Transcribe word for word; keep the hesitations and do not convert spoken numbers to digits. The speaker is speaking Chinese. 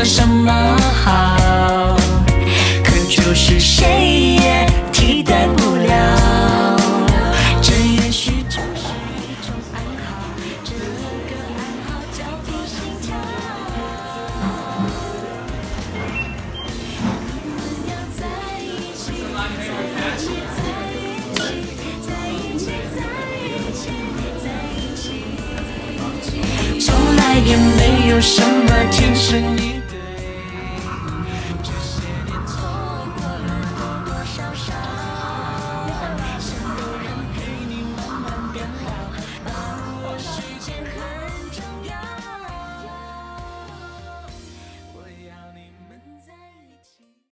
个什么好，可就是谁也替代不了。这也许就是一种爱好，这个爱好叫做心跳。我们要在一起，在一起，在一起，在一起，在一起，在一起。从来也没有什么天生。